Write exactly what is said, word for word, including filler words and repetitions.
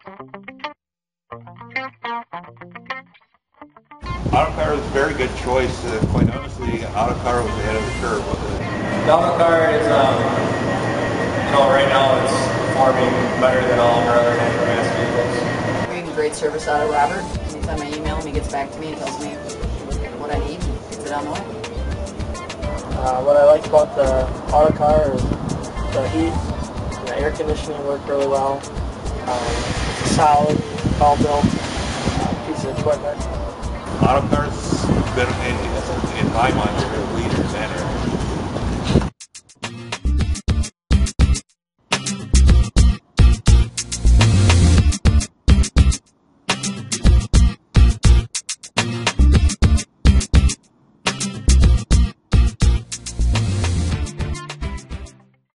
Autocar was a very good choice. Uh, quite honestly, Autocar was ahead of the curve with it. The Autocar is, um, you know, right now it's performing better than all of our other natural gas vehicles. We're getting great service out of Robert. Anytime I email him, he gets back to me and tells me what I need and gets it on the way. Uh, what I like about the Autocar is the heat and the air conditioning work really well. Um, it's a solid, well-built uh, piece of equipment. Autocar's been, in, in my mind, a real leader in that area.